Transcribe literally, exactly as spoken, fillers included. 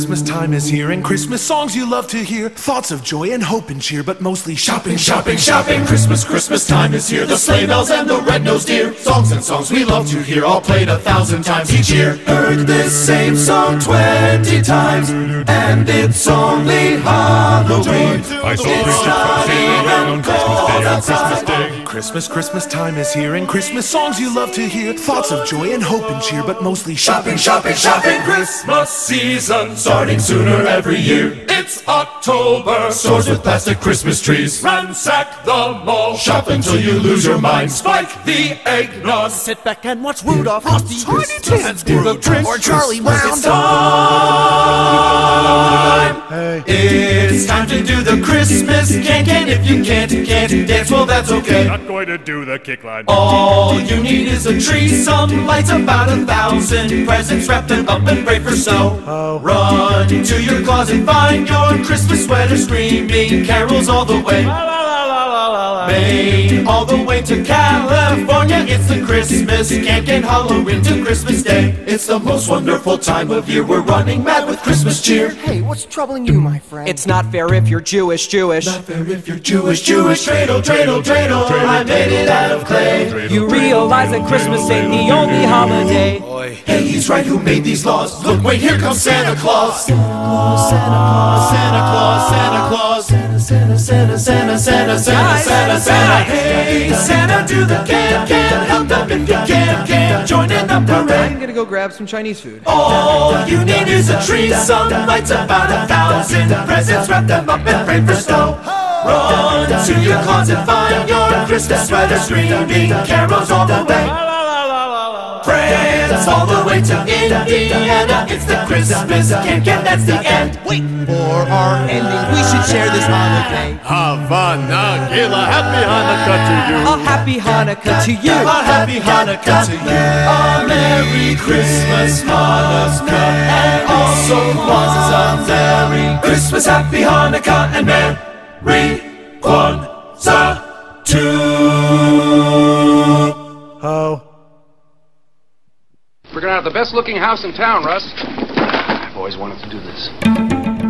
Christmas time is here, and Christmas songs you love to hear. Thoughts of joy and hope and cheer, but mostly shopping, shopping, shopping. Christmas, Christmas time is here. The sleigh bells and the red-nosed deer. Songs and songs we love to hear, all played a thousand times each year. Heard this same song twenty times, and it's only Halloween. I saw It's not even cold outside. Christmas, Christmas time is here, and Christmas songs you love to hear. Thoughts of joy and hope and cheer, but mostly shopping, Shopping, shopping, shopping. Christmas season starting sooner every year. It's October. Stores with plastic Christmas trees. Ransack the mall. Shop until you lose your mind. Spike the eggnog. Sit back and watch Rudolph, Frosty, Tiny Tim, Scrooge, or Charlie Brown. It's time. Hey. It's time to do the Christmas can-can. If you can't, can't dance, well that's okay. Not going to do the kick line. All you need is a tree, some lights, about a thousand presents, wrap them up and pray for snow. Oh. Run to your closet, find your Christmas sweater, screaming carols all the way. Maine, all the way to California, it's the Christmas can-can, Halloween to Christmas Day. It's the most wonderful time of year, we're running mad with Christmas cheer. Hey, what's troubling you, my friend? It's not fair if you're Jewish, Jewish. Not fair if you're Jewish, Jewish. Dreidel, dreidel, dreidel, I made it out of clay. You realize that Christmas ain't the only holiday. Hey, he's right, who made these laws? Look, wait, here comes Santa Claus. Santa Claus, Santa Claus, Santa Claus, Santa, Santa, Santa, Santa, Santa, Santa, Santa, Santa. Hey, Santa, do the can-can, help them if you can, can. Join in the parade. I'm gonna go grab some Chinese food. All you need is a tree, some lights, about a thousand presents, wrap them up and pray for snow. Run to your closet, find your Christmas sweater, screaming carols all the way. France, all the way to Indiana, it's the Christmas can-can, that's the end. Wait, for our ending, we should share this holiday. Havana, Gila, happy Hanukkah to you. A happy Hanukkah to you. A happy Hanukkah to you. A Merry Christmas, Hanukkah, and also Kwanzaa. Merry Christmas, Happy Hanukkah, and Merry Kwanzaa too. Oh. We're gonna have the best looking house in town, Russ. I've always wanted to do this.